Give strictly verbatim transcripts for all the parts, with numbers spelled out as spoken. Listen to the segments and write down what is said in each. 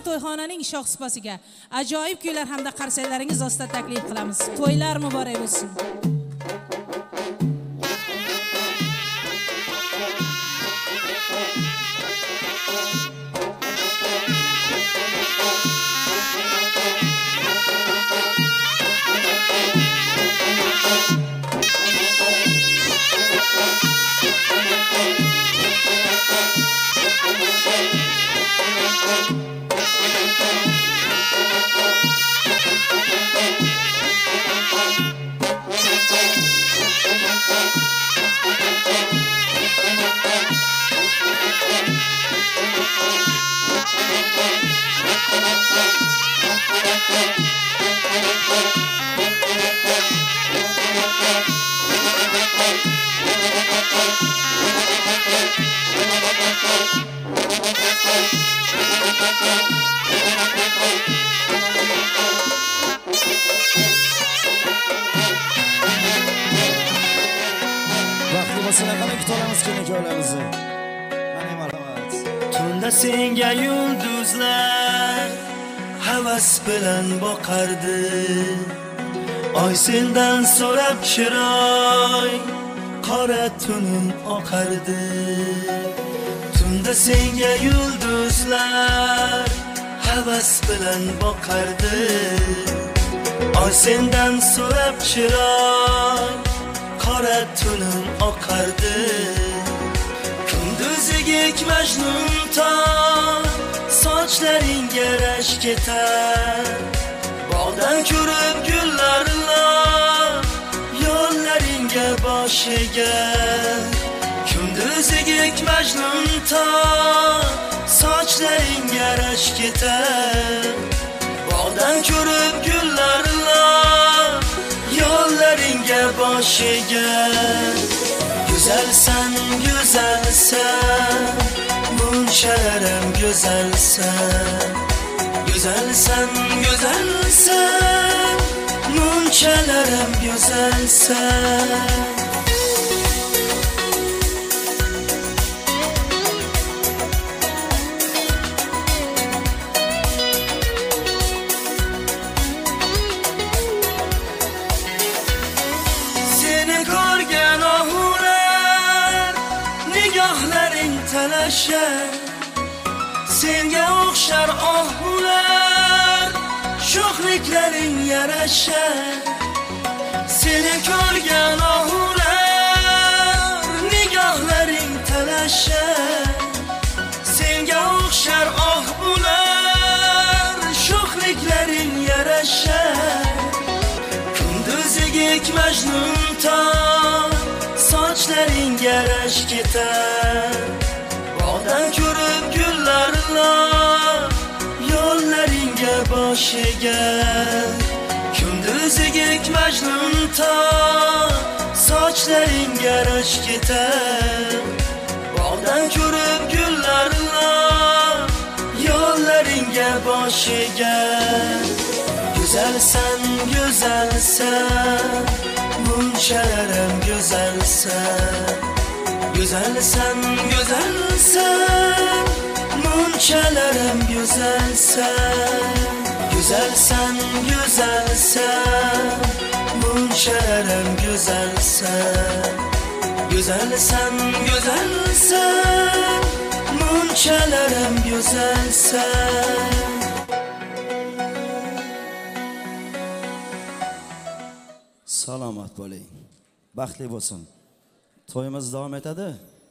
to'yxonaning shohsupasiga ajoyib kuylar hamda qarsakalaringiz ostida taklif qilamiz. To'ylar muborak bo'lsin. Vaqti bo'lsa qanday kutamiz kelinjoylarimizni. Mana marhamat. Tunda senga yulduzlar havas bilan boqardi. Oy sendan so'rab chiroy qora tunim oqardi. Tunda senga yulduzlar havas bilan boqardi. Oy sendan so'rab chiroy qora tunim oqardi. Kunduzigik majnun ton sochlaringga rash ketar. Bog'dan ko'rib gullarlar yo'llaringga boshiga. Kunduzigik majnun ton sochlaringga rash ketar. Bog'dan ko'rib gullarlar yo'llaringga boshiga. Güzelsen, güzelsen, bunchalarım güzelsen. Güzelsen, güzelsen, bunchalarım güzelsen. Senga o'xshar ohular sho'xliklaring yarashar. Seni ko'rgan ohular nigohlaring talashar. Senga o'xshar ohular sho'xliklaring yarashar. Kunduzigik majnun ton sochlaringga rash ketar. Bog'dan ko'rib gullarlar yo'llaringga boshiga. Kunduzigik majnun ton sochlaringga rash ketar. Bog'dan ko'rib gullarlar yo'llaringga boshiga. Güzelsen, güzelsen, bunchalarım güzelsen. Güzelsen, güzelsen, bunchalarım güzelsen. Güzelsen, güzelsen, bunchalarım güzelsen. Güzelsen, güzelsen, bunchalarım güzelsen. Salomat bo'ling. Baxtli bo'lsin. To'yimiz davom etadi.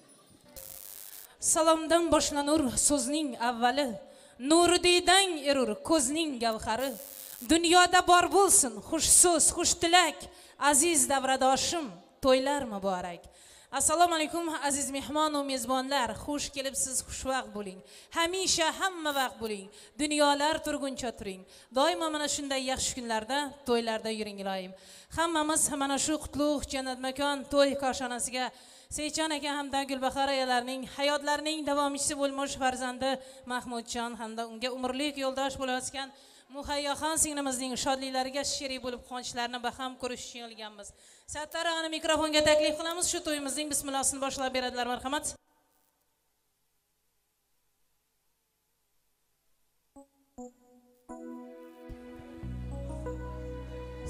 Salomdan boshlanur so'zning avvali. Nurididan erur ko'zning gavhari. Dunyoda bor bo'lsin xush so'z, xush tilak. Aziz davradoshim, to'ylar muborak. Assalomu alaykum aziz mehmon va mezbonlar. Xush kelibsiz, xushvaqt bo'ling. Hamisha hamma vaqt bo'ling. Dunyolar turguncha turing. Doimo mana shunday yaxshi kunlarda, to'ylarda yuring iloyim. Hammamiz mana shu qutlug' jannat makon to'y koshonasiga Seychan aka hamda Gulbahor ayollarning hayotlarining davomchisi bo'lmoq farzandi Mahmudjon hamda unga umrlik yo'ldosh bo'layotgan Muhayyoxon singlimizning shodliklariga sherik bo'lib qonchlarini baham ko'rish uchun kelganmiz. Sattar og'ani mikrofonga taklif qilamiz. Shu to'yimizning bismillahini boshlab beradilar, marhamat.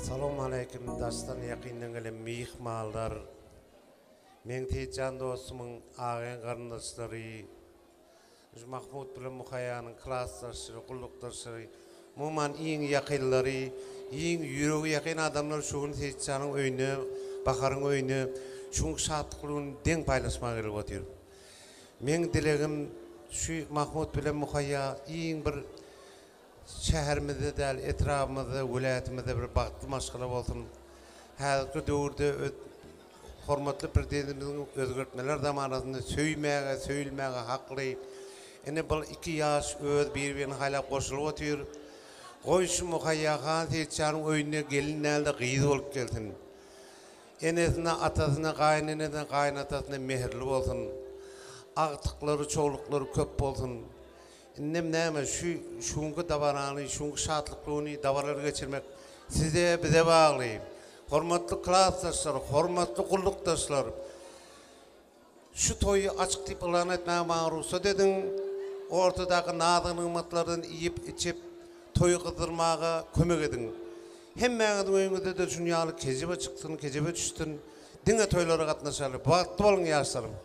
Assalomu alaykum dostlar, yaqindan gelen mehmonlar. Men Teycan dostumun ağayn qarindoshlari, Mahmud bilan Muxayyanın klassdaşları, qulluqdaşları, umuman eng yaqinlari, eng yuragi yaqin adamlar şuun Teycanın öyüne, Baharın öyüne, şuun şadlıqlığını den paylaşmağa gelip otur. Men dilegim şu Mahmud bilan Muxayya eng bir şehrimizde del, etrafımızda, vilayetimizde bir baxtlı maşgala olsun. Hazırki dövrde hormatlı prezidentimizdin özgürtmeler zamanında söýmäge, söýülmäge hakly. Ene bu iki yaş öz bir-birine hala qoşulup otur. Goýşy Muxayya han Teycanın öýüne gelinälde gyýdy bolup gelsin. Enesine, atasına, gaýnynysına, gaýnatasına mehirli bolsun. Agtyklary, çoğlukları köp bolsun. İnnem näme şu şuňky dabarany, şuňky şadlyklygyny dabarlar geçirmek size bize bagly. Hormatly klassdaşlar, hormatly qulluqdaşlar. Şu toyu açyk diýip elan etmäge magrusa dedin. Ortadaky nazyň ymmatlardan iyip içip toyu gyzdyrmaga kömek edin. Hemmäňiň öýüňizde de dünýäli kejebe çykdyn, kejebe düşdün. Diňe toylara gatnaşaly. Bagtly bolun ýaşlarym.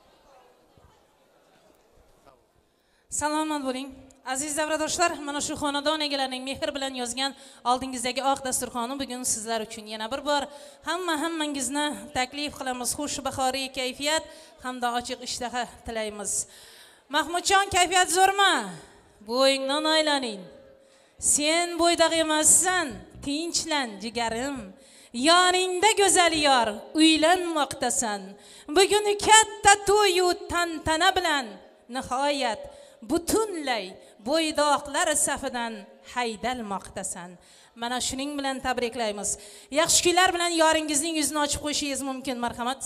Salomat bo'ling. Aziz davradoshlar, mana shu xonadon egalarining mehr bilan yozgan oldingizdagi oq dasturxoni bugun sizlar uchun yana bir bor hamma hammangizni taklif qilamiz. Xush bahoriy kayfiyat hamda ochiq ishtaha tilaymiz. Mahmudjon, kayfiyat zo'rmi? Bo'yingdan aylaning. Sen bo'ydaq emassan, tinchlan jigarim. Yoningda go'zal yor, uylanmoqdasan. Bugun katta to'y u tantana bilan nihoyat butunlay bo'ydoqlar safidan haydalmoqdasan. Mana shuning bilan tabriklaymiz. Yaxshi kunlar bilan yoringizning yuzini ochib qo'yishingiz mumkin, marhamat.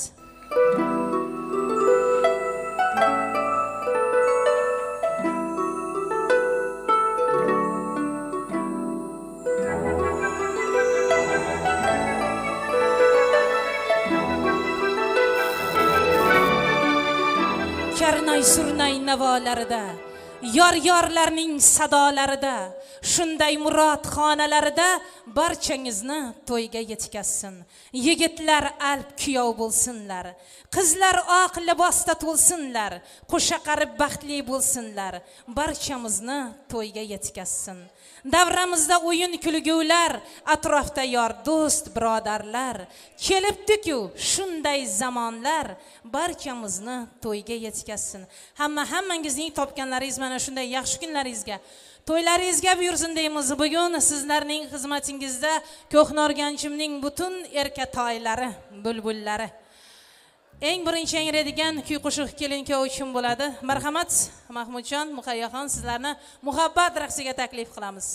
Karnay surnay navolarida, yor-yorlarning sadolarida, shunday murod xonalarida barchangizni to'yga yetkazsin. Yigitlar alp kuyov bo'lsinlar, qizlar oq libosda to'lsinlar, qo'sha qarib baxtli bo'lsinlar, barchamizni to'yga yetkazsin. Davramizda o'yin kulgular, atrofda yor do'st birodarlar, kelibdi-ku shunday zamonlar, barchamizni to'yga yetkazsin. Hamma hammangizning topganlaringiz mana shunday yaxshi kunlaringizga, to'ylaringizga buyursin deymiz. Bugun sizlarning xizmatingizda Ko'hnorganchimning butun erkatoylari, bulbullari eng birinchi yangraydigan kuy qo'shiq kelin-kuyov uchun bo'ladi. Marhamat, Mahmudjon, Muxayyaxon, sizlarni muhabbat raqsiga taklif qilamiz.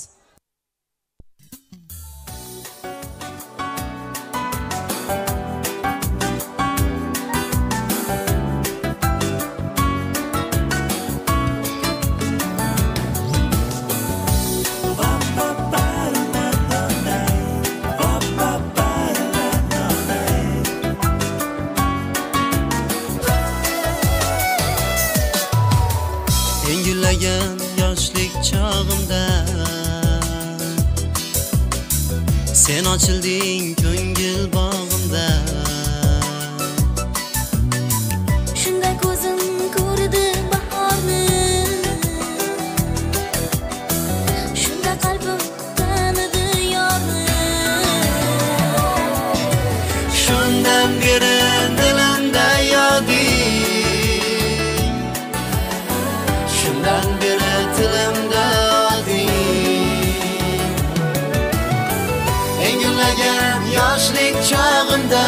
Yoshlik çağımda sen açıldın ko'ngil bağımda. Shunda ko'zim ko'rdi bahorni, shunda qalbim tanidi yorni. Shundan beri dilimda yoding, shundan beri tilimda oding. Engillagan yoshlik chog'imda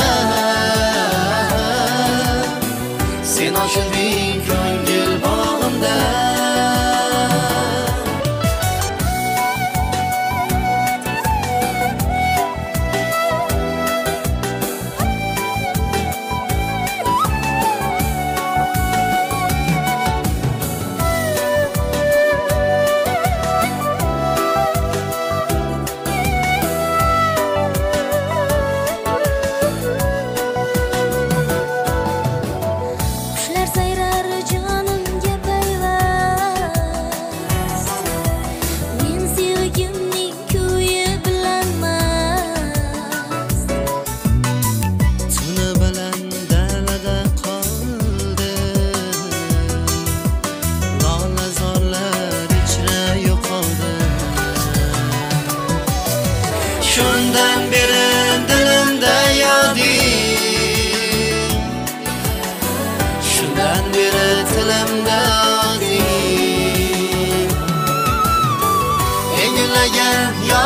sen ochilding ko'ngil bog'imda.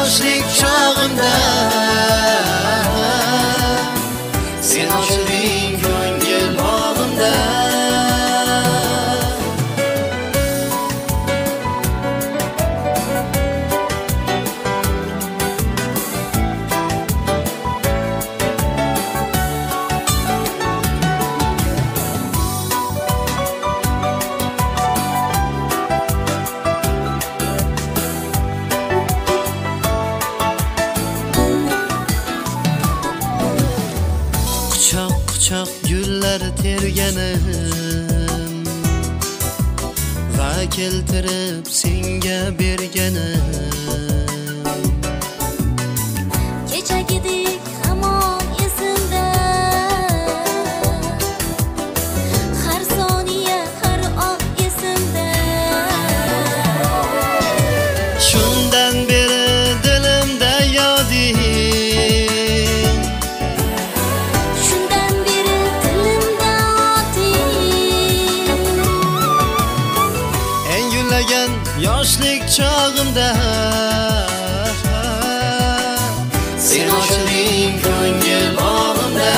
yoshlik chog'imda sen ochilding ko'ngil bog'imda. Quchoq gullar terganim va keltirib senga berganim. Kechagidek hamon esimda, har soniya har on esimda. Shundan beri dilimda yoding, Shundan beri dilimda oting. eng gullagan yoshlik chog'imda sen ochilding ko'ngil bog'imda.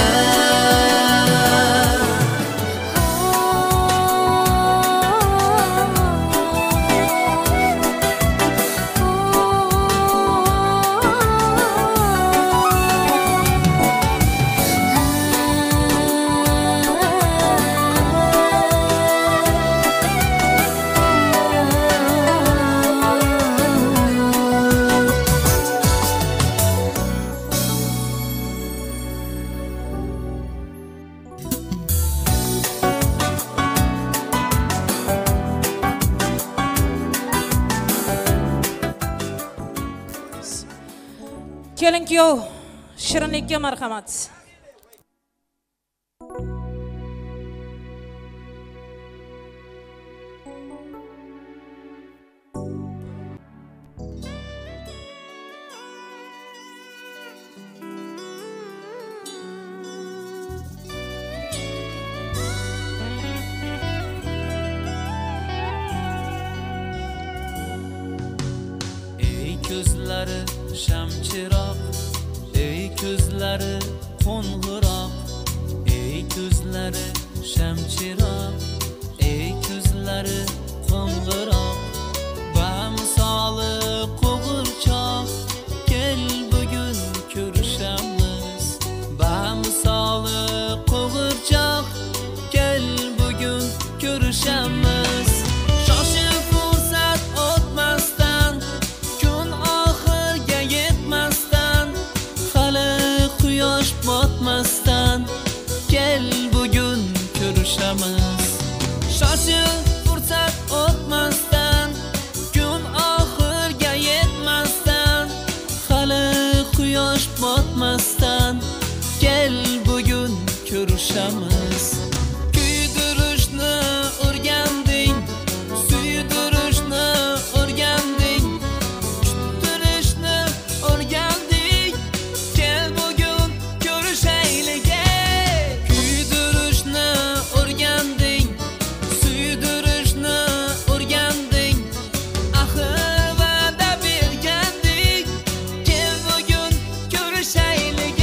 Keling kuyov, shirinlikka marhamat. Ey ko'zlari shamchiroq, ey ko'zlari qo'ng'iroq, ey ko'zlari shamchiroq, ey ko'zlari qo'ng'iroq, bamisoli qo'g'irchoq, kel bugun ko'rishamiz. Bamisoli qo'g'irchoq, kel bugun ko'rishamiz. Shoshib fursat o'tmasdan, kun oxirga yetmasdan, hali quyosh botmasdan, kel bugun ko'rishamiz. Shoshib fursat o'tmasdan, kun oxirga yetmasdan, hali quyosh botmasdan, kel bugun ko'rishamiz. Kuydirishni o'rganding, suydirishni o'rganding, kuttirishni o'rganding, kel bugun ko'rishaylik. Kuydirishni o'rganding, suydirishni o'rganding, axir va'da berganding, kel bugun ko'rishaylik.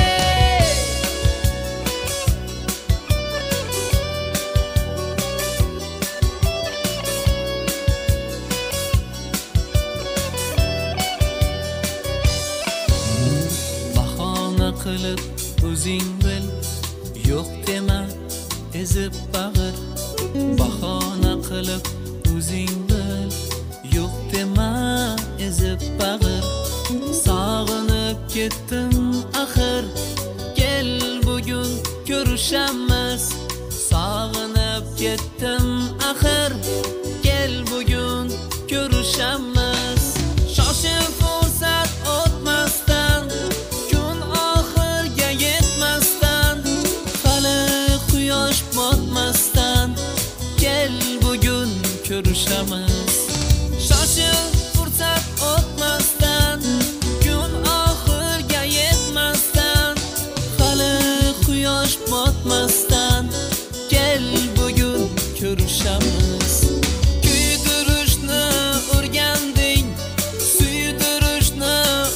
Bahona qilib o'zing bil, yo'q dema ezib bag'ir. Bahona qilib o'zing bil, yo'q dema ezib bag'ir. Sog'inib ketdim axir, kel bugun ko'rishamiz. Sog'inib ketdim axir, kel bugun ko'rishamiz. Shoshib fursat o'tmasdan, kun oxirga yetmasdan, hali quyosh botmasdan, kel bugun ko'rishamiz. Shoshib fursat o'tmasdan, kun oxirga yetmasdan, hali quyosh botmasdan, kel bugun ko'rishamiz. Kuydirishni o'rganding, suydirishni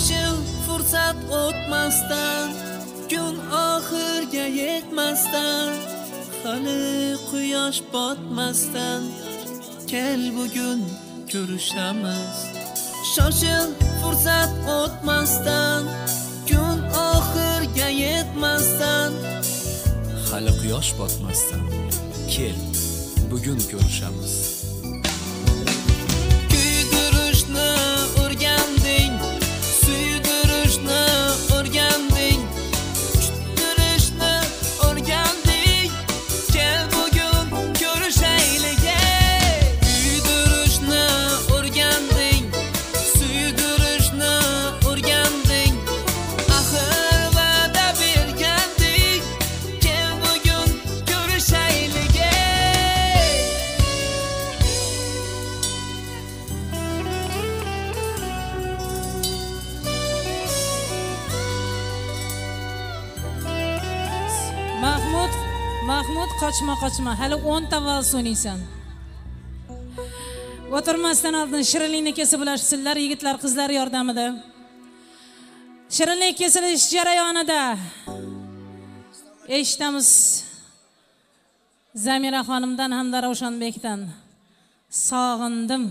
shoshil fursat o'tmasdan kun oxirga yetmasdan hali quyosh botmasdan kel bugun ko'rishamiz shoshil fursat o'tmasdan kun oxirga yetmasdan hali quyosh botmasdan kel bugun ko'rishamiz kuydirishni o'rganding suydirishni o'rganding kuttirishni o'rganding kel bugun ko'rishaylik kuydirishni o'rganding suydirishni o'rganding axir va'da berganding kel bugun ko'rishaylik Mahmud, Mahmud qochma qochma, hali o'nta vals o'ynaysan. O'tirmasdan oldin shirinlikni kesib olashsinlar yigitlar, qizlar yordamida. Shirinlik kesilish jarayonida eshitamiz Zamira xonimdan hamda Ravshanbekdan sog'indim.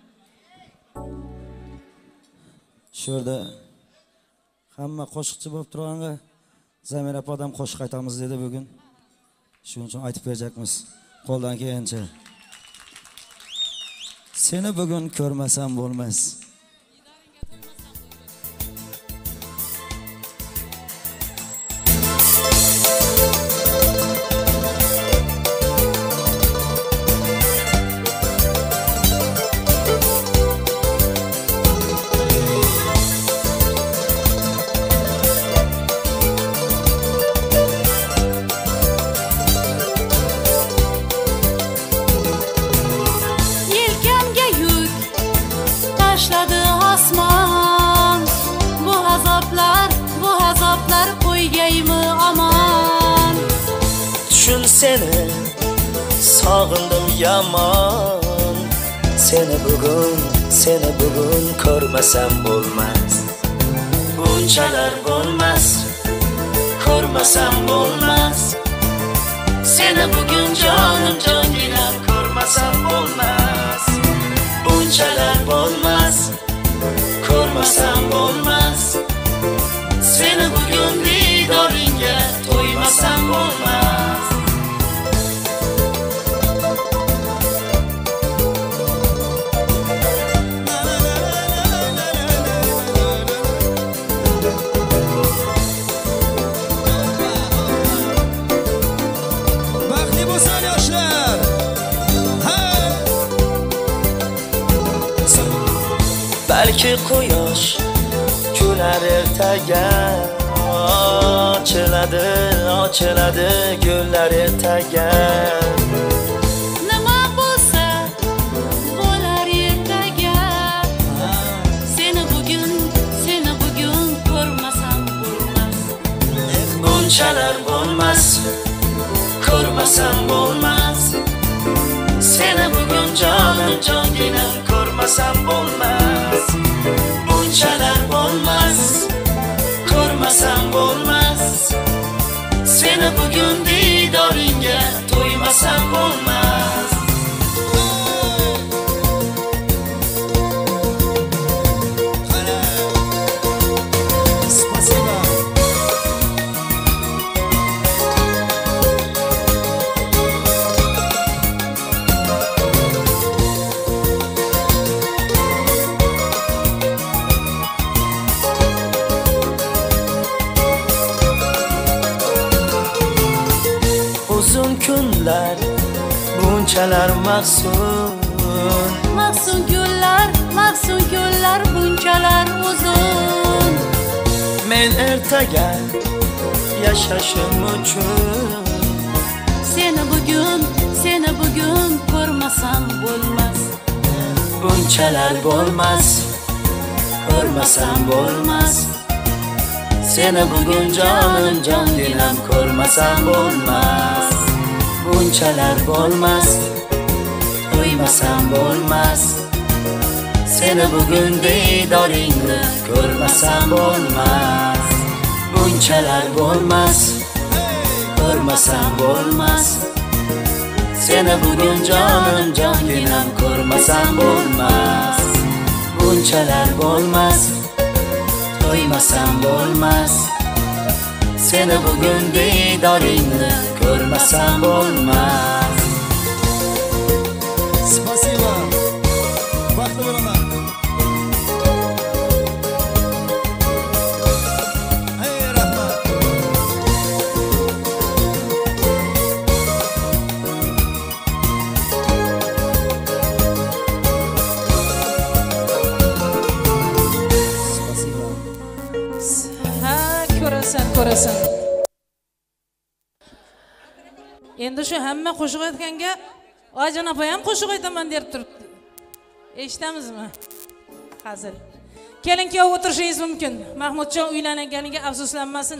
Shu yerda hamma qo'shiqchi bo'lib turganga Zamira odam qo'shiq aytamiz dedi bugun. Shuning uchun aytib berjakmiz. Qo'ldan kelgancha. Seni bugun ko'rmasam bo'lmas. Yelkamga yuk tashladi osmon. Bu azoblar, bu azoblar qo'ygaymi aman. Tushun seni sog'indim yomon seni bugun seni bugun ko'rmasam bo'lmas bunchalar bo'lmas ko'rmasam bo'lmas seni bugun jonim jonginam ko'rmasam bo'lmas bunchalar bo'lmas ko'rmasam bo'lmas seni bugun didoringga to'ymasam bo'lmas Baxtli bo'lsin yoshlar. Ha! balki quyosh kular ertaga ochiladi ochiladi gullar ertaga Nima bo'lsa bo'lar ertaga. Seni bugun, seni bugun ko'rmasam bo'lmas. bunchalar bo'lmas ko'rmasam bo'lmas seni bugun jonim jonginam ko'rmasam bo'lmas bunchalar bo'lmas ko'rmasam bo'lmas seni bugun didoringga to'ymasam bo'lmas Спасибо. uzun kunlar bunchalar mahzun Mahzun kunlar, mahzun kunlar bunchalar uzun. men ertaga yashashim uchun Seni bugun, seni bugun ko'rmasam bo'lmas. bunchalar bo'lmas ko'rmasam bo'lmas seni bugun jonim jonginam ko'rmasam bo'lmas bunchalar bo'lmas to'ymasam bo'lmas Seni bugun diydoringni ko'rmasam bo'lmas. Bunchalar bo'lmas, ko'rmasam bo'lmas. Seni bugun jonim jonginam ko'rmasam bo'lmas. Bunchalar bo'lmas, to'ymasam bo'lmas. Seni bugun diydoringni ko'rmasam bo'lmas. Спасибо. Baxtli bo'laman. Hey, rahmat. Спасибо. Ha, ko'rasan, ko'rasan. Endi shu hamma qo'shiq aytganga Oyijon opa ham qo'shiq aytaman deb turibdi. Eshitamizmi? Hazil. Keling, kuyov o'tirishingiz mumkin. Mahmudjon uylanganiga afsuslanmasin.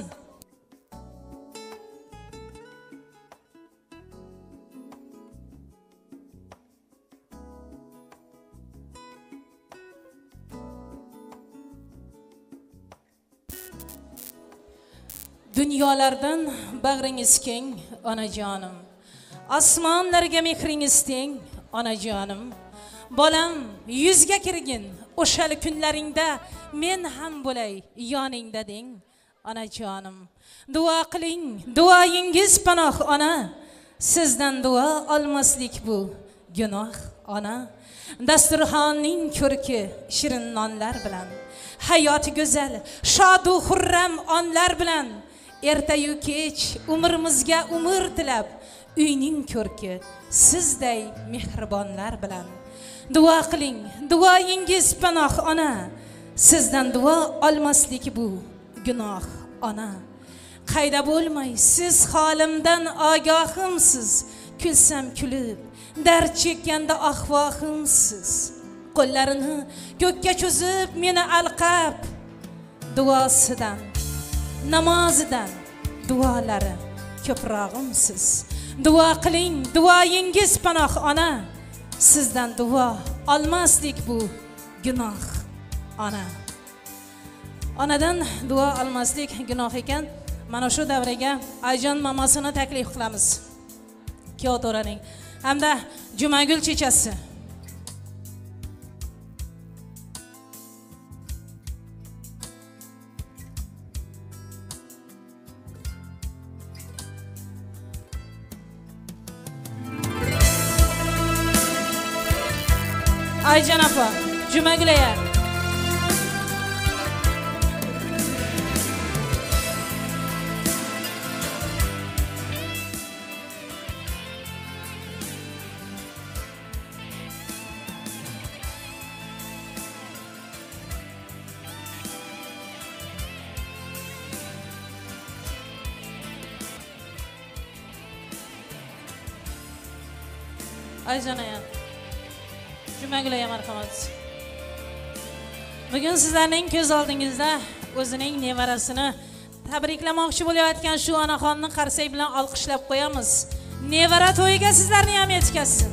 Dunyolardan bag'ringiz keng, onajonim. Osmonlarga mehringiz teng, onajonim. Bolam, yuzga kirgin, o'shal kunlaringda men ham bo'lay yoningda deng, onajonim. Duo qiling, duoyingiz panoh ona. Sizdan duo olmaslik bu gunoh ona. Dasturxonning ko'rki shirin nonlar bilan, hayot go'zal, shod va xurram onlar bilan, ertayu kech umrimizga umr tilab, uyning ko'rki sizday mehribonlar bilan. Duo qiling, duoyingiz panoh ona. Sizdan duo olmaslik bu gunoh ona. Qayda bo'lmay siz holimdan ogohimsiz. Kulsam kulib, dard chekkanda ahvohimsiz. Qo'llarini ko'kka cho'zib meni alqab, duosidan, namozidan duolari ko'prog'imsiz. Duo qiling, duoyingiz panoh ona. Sizdan duo olmaslik bu gunoh ona. Onadan duo olmaslik gunoh ekan. Mana shu davraga Ayjon mamasini taklif qilamiz. Kuyov to'raning hamda Jumagul chechasi. Ayjon opa, Jumagulaya. Ayjonaya. Jumagulaya marhamat. Bugun sizlarning ko'z oldingizda o'zining nevarasini tabriklamoqchi bo'layotgan shu onaxonni qarsak bilan olqishlab qo'yamiz. Nevara to'yiga sizlarni ham yetkazsin.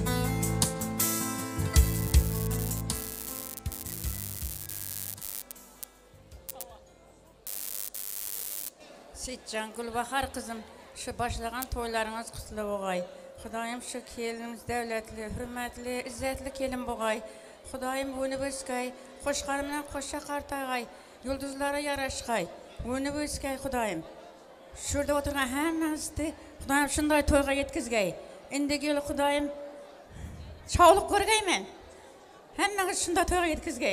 Sitjan Gulbahar qizim, shu boshlagan to'ylaringiz qutlug' bo'lg'ay. Xudoyim shu kelinimiz davlatli, hurmatli, izzatli kelin bo'lg'ay. Xudoyim o'nib o'skay, qo'shqar bilan qo'shqa qartag'ay, yulduzlari yarashqay. O'nib o'skay Xudoyim. Shurda o'tirgan hammamizni Xudoyim shunday to'yga yetkazgay. Endigi yil Xudoyim sog'lik ko'rgayman. Hammangiz shunday to'yga yetkazgay.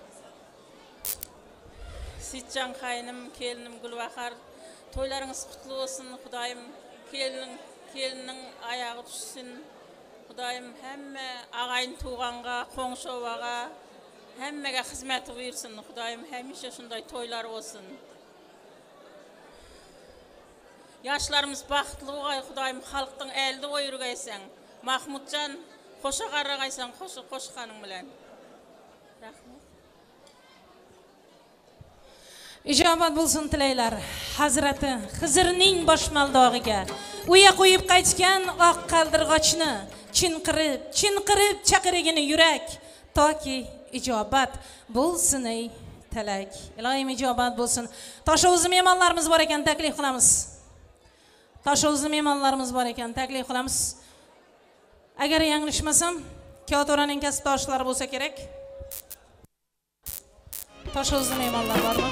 Sitjan qaynim, kelinim Gulbahar, to'ylaringiz qutlu bo'lsin. Xudoyim kelinin Kelinin ayağı düşsün. Xudoyim hamma ağayın tuğanğa, qo'ng'shovaga, hammaga xizmat buyursin. Xudoyim hamisha shunday to'ylar olsun. Yoshlarimiz baxtli bo'lg'ay. Xudoyim xalqning eldi o'yirgaysan. Mahmudjon qo'sha qaragaysan, qo'sha qo'shqaning bilan. Rahmat. Ijobat bo'lsin tilaylar. Hazrati Xizrning boshmaldog'iga uya qo'yib qaytgan oq qaldirg'ochni chinqirib, chinqirib chaqirigini yurak toki ijobat bo'lsin ey tilak. Ilohim ijobat bo'lsin. Tosho'zi mehmonlarimiz bor ekan, taklif qilamiz. Tosho'zi mehmonlarimiz bor ekan, taklif qilamiz. Agar yanglishmasam, Kotoraning kasbdoshlari bo'lsa kerak. Tosho'zi mehmonlar bormi?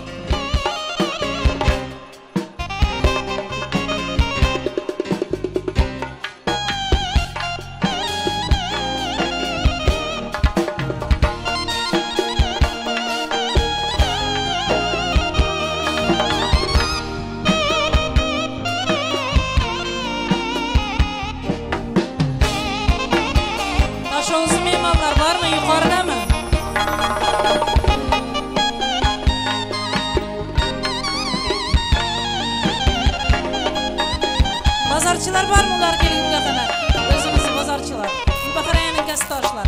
Tosho'zi mehmonlar bormi? Yuqoridami? Bozorchilar bormi ular kelgunga qadar? O'zimiz bozorchilar. Bahraynning kasbdoshlari.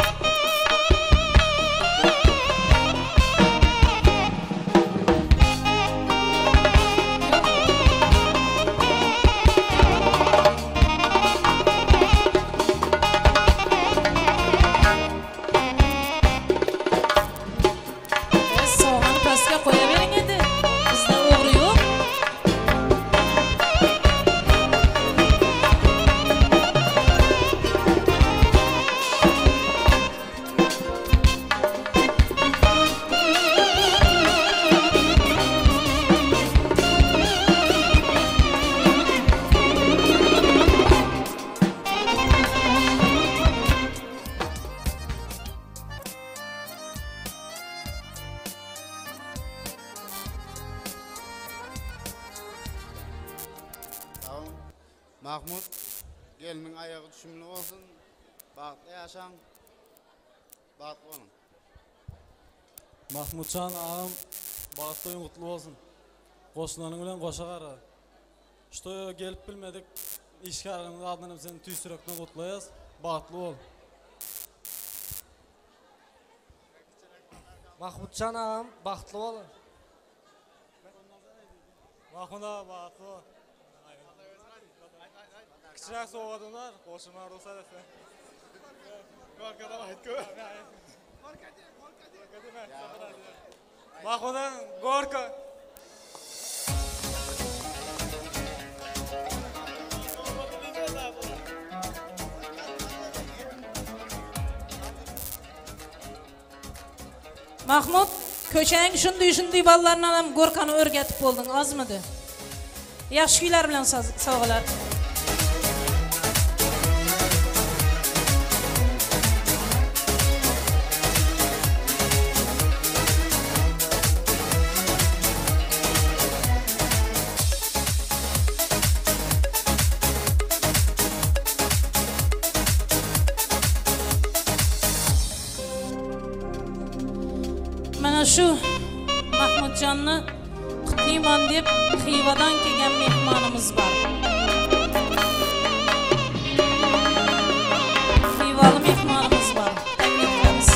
So'g'ini pastga qo'yavering edi. Bizda o'g'ri yo'q. Tamam. Mahmut, gelinin ayağı düşümlü olsun. Baktı yaşan. Baktı onun. Mahmutcan ağam bağıtlayın kutlu olsun. Qoşunlarının bilen qoşa qara. Что gelip bilmedik. İşkarının adını sen tüysürekten kutlayız. Bağıtlı ol. Mahmutcan ağam baxtlı ol. Mahmut'a bağıtlı ol. Kichik so'g'adimlar, qo'shimlar ruxsat etsa. Gorkadan aytku. Mahmutdan Gorka. Mahmud, ko'chang shunday shunday bolalarni ham Gorkani o'rgatib bo'lding, ozmidi? Yaxshi kuylar bilan sovg'alar. Mana shu Mahmudjonni qutlayman deb Xivadan kelgan mehmonimiz bor. Xivali mehmonimiz bor. Taklif qilamiz.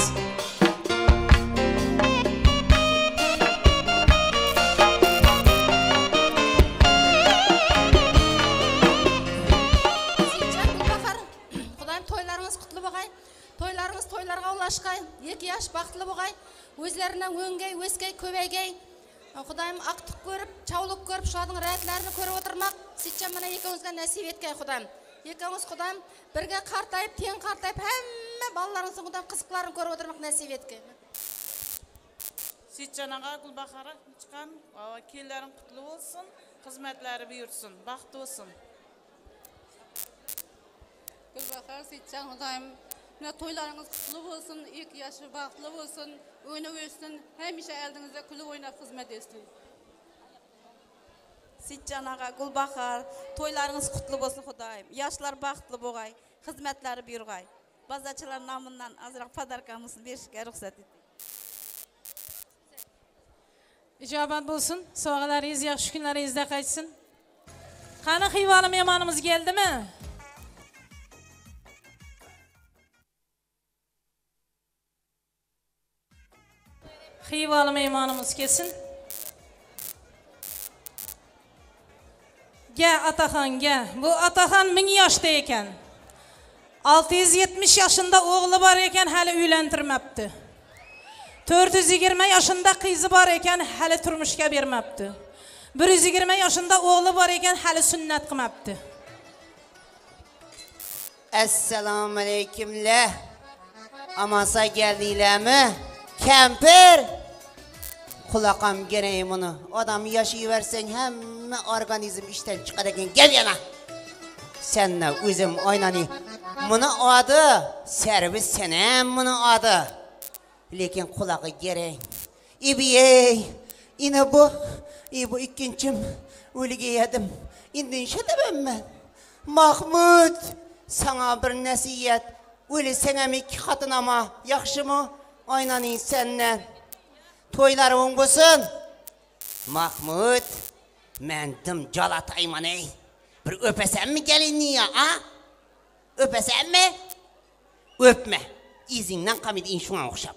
Xudoyim to'ylaringiz qutlu bo'lg'ay. To'ylaringiz to'ylarga ulashqay. Ikki yosh baxtli bo'lg'ay. O'zlaridan o'ngay, o'skay, ko'paygay. Xudoyim aqtiq ko'rib, chavliq ko'rib, shoding rayatlarini ko'rib o'tirmoq. Sizcha mana ikkingizga nasib etgay Xudoyim. Ikkingiz Xudoyim birga qartayib, teng qartayib, hamma bolalaringizni Xudoyim qiziqlarini ko'rib o'tirmoq nasib etgay. Sizchanaga Gulbahora chiqqan, kelinlaring qutlu bo'lsin, xizmatlari buyursin, baxt bo'lsin. Gulbahor sizchan Xudoyim ne toylarınız kutlu olsun, ilk yaşı baxtlı olsun, oyunu versin, hemşe eldinizde kulüp oynap hizmet etsin. Sizcan ağa Gulbahor, toylarınız kutlu olsun Xudoyim. Yaşlar baxtlı bo'lg'ay, xizmatları buyurg'ay. Bazachilar nomidan azroq podarkamızını berishga ruxsat eting. Ijobat bo'lsin, sovg'alaringiz yaxshi kunlaringizda qaytsin. Qani Xivali mehmonimiz keldimi? Xivali mehmonimiz kelsin. Ga Ataxonga, bu Ataxon ming yoshda ekan. olti yuz yetmish yoshida o'g'li bor ekan, hali uylantirmabdi. to'rt yuz yigirma yoshında qizi bor ekan, hali turmushga bermabdi. bir yuz yigirma yoshında o'g'li bor ekan, hali sunnat qilmabdi. Assalomu alaykumlar. Amasa geldiylarmi? Kampir. Kulaqam gerey bunu. Adam yaşayıversen hamma organizm işten çıkar ekan. Gel yana. Senle özüm oynani. Bunu adı servis senem bunu adı. Lekin kulağı gerey. İbiyey. Yine bu. İyi bu ikincim. Ölüge yedim. İndin şedemem ben. Mahmud. Sana bir nasiyet. Öyle senem iki katın ama. Yakşı mı? Oynani senle. Toylar olsun. Mahmud. Men dım calatayman ey. Bir öpesem mi gelinni ya ha? Öpesem mi? Öpme. İzinden kamidin şuna okşap.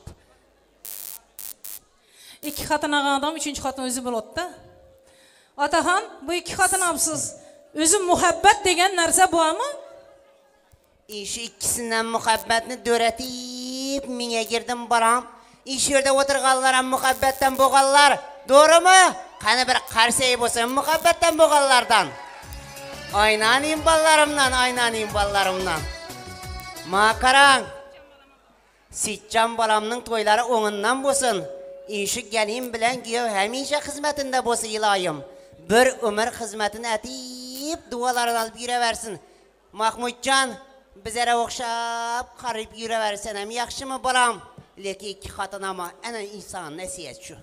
İki katın ağan adam, üçüncü katın özü bulot da. Atahan, bu iki katın apsız. Özü muhabbet degen narsa bu ama? İşi ikisinden muhabbetini döretip mine girdim baram. İş yerde oturganlara muhabbetten boğallar. Doğru mu? Kanı bir karsayı olsun muhabbetten boğallardan. Oynanayım ballarımdan, oynanayım ballarımdan. Makaran. Sitcan balamның toyları oğundan bolsun. İşi geleyim bilen giyo hemişe hizmetinde bolsa ilayım. Bir ömür hizmetini etip dualarını alıp yürüversin. Mahmudcan bizlere okşap karıp yürüversin hem yakşı mı balam? Leki iki katın ama en insan nesiyet şu.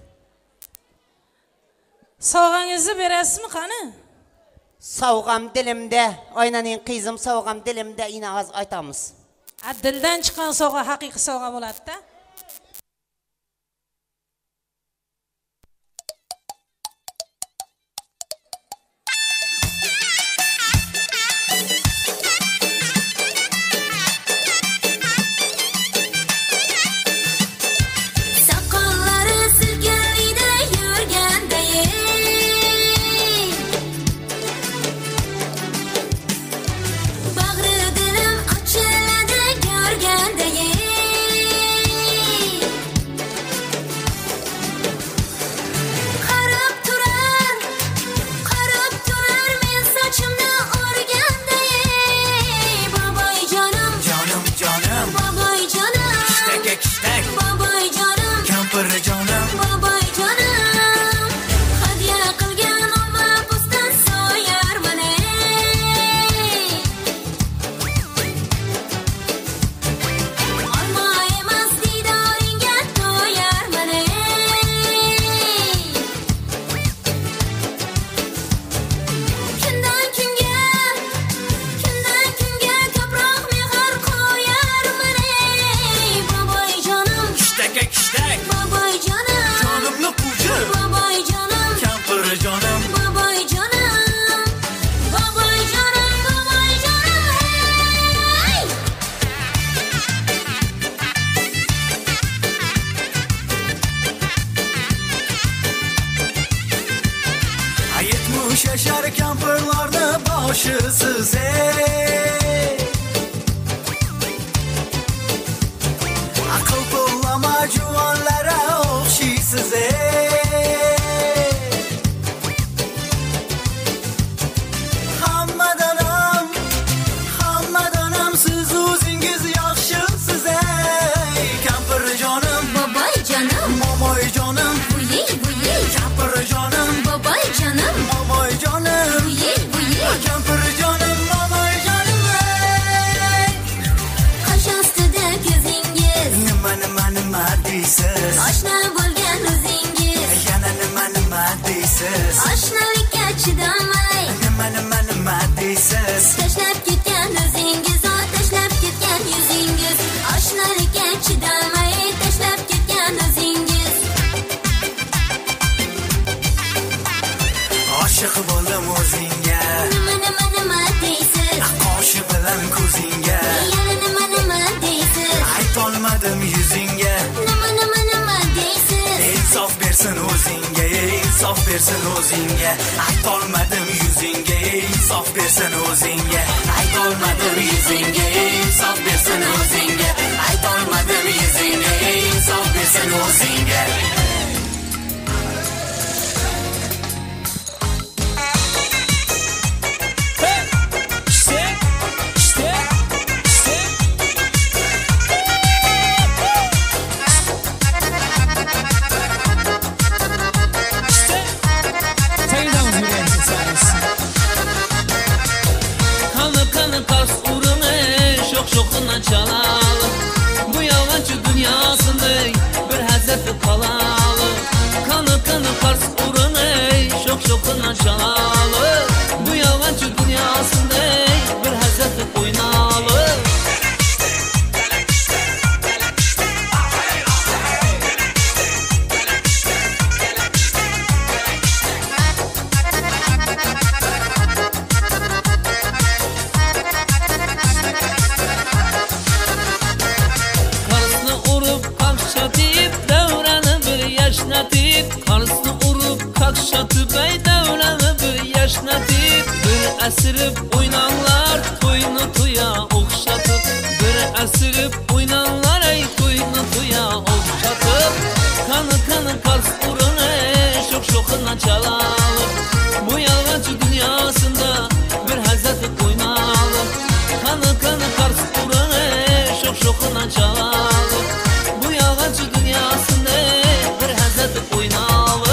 Soğanızı beresiz mi kanı? Soğam dilimde, oynanayın kızım soğam dilimde yine az aytamız. Ha, dilden çıkan soğa hakiki soğa buladı da. Soft gelsin o'zingga. Şokuna çalalı bu yalancı dünyasında bir hazreti kalalı. Kanı kanı Kars uğruna şok şokuna çalalı bu yalancı dünyasında bir hazreti oynalı. Karısını urup kakşatıp ey devranı bir yaşnatıp bir esirip oynanlar toyunu tuya okşatıp bir esirip oynanlar ey toyunu tuya okşatıp kanı kanı Kars uğruna şok şokuna çalalı bu yalancı dünyasında bir hazreti oynalı kanı kanı Kars uğruna şok şokuna çalalı bu yalancı dünyasında bir hazreti oynalı.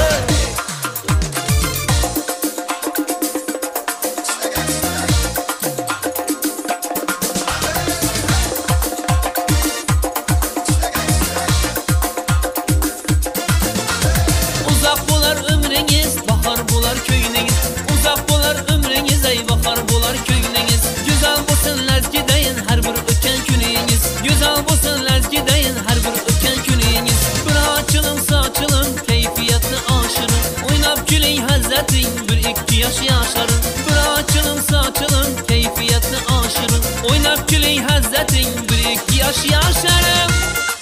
Uzak bular ömrünüz, bahar bular köyünüz. Uzak bular ömrünüz, ey bahar bular köyünüz. Güzel bulsun lezgideyin her bir ötken gününüz. Güzel bulsun lezgideyin her bir ötken gününüz. Bir açılın saçılın keyfiyetli aşırın. Oynap güley hazretin bir iki yaş yaşarın. Bir açılın saçılın keyfiyetli aşırın. Oynap güley hazretin bir iki yaş yaşarın.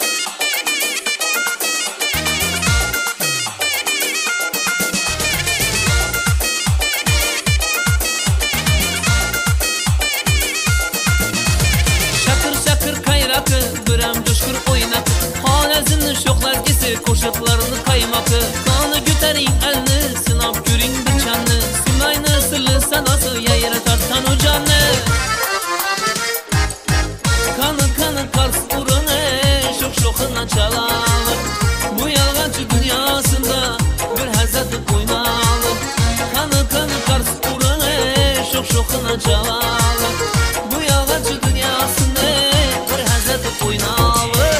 Bürem coşkur oynak Halezinin şoklar gesi koşuklarını kaymakı Kanı güterin elini sınap görün bıçanı Sunayını sırlı sanası yayına tartan ucanı Kanı kanı Kars uğruna şok şokuna çalalı Bu yalancı dünyasında bir hazreti oynalı Kanı kanı Kars uğruna şok şokuna çalalı Bu yalancı dünyasında bir hazreti oynalı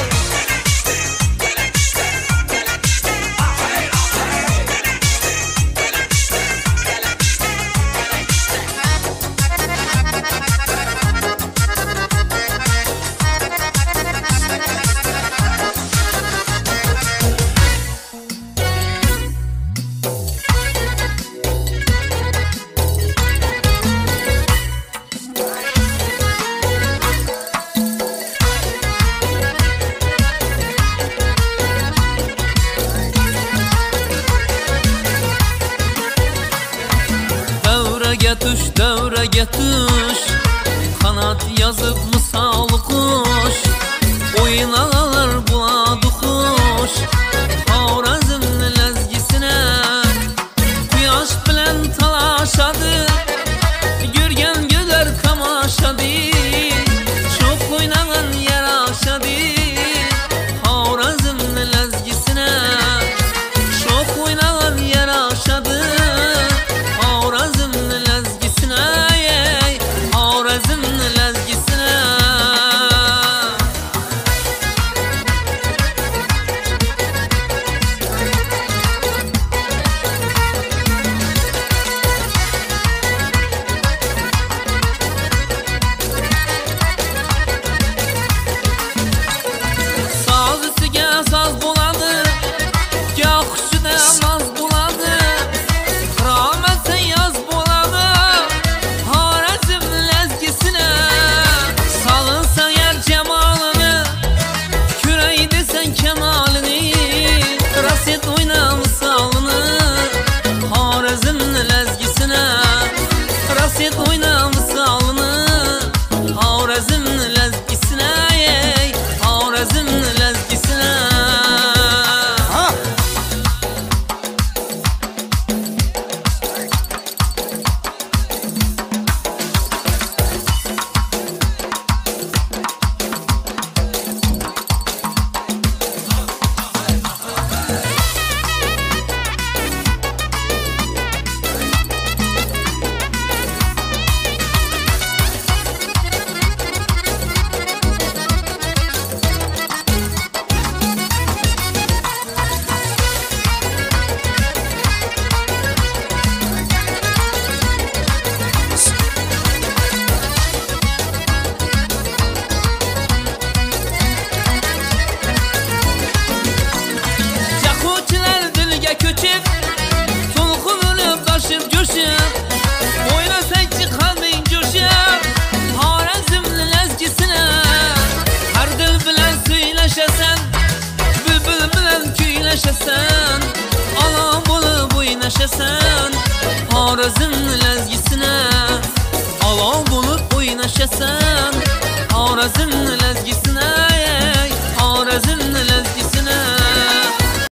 Tuş devrege tuş Kanat yazıp misal kuş Oynalar buladı kuş Havrazın lezgisine Kuyaş bilen talaşadı Görgen gözler kamaşadı Çok oynanan yer aşadı Havrazın lezgisine Çok oynanan yer aşadı Havrazın Havrazın lezgisine oynaşasan Xorazmni lazgisine Olov bo'lib o'ynaşasan Xorazmni lazgisine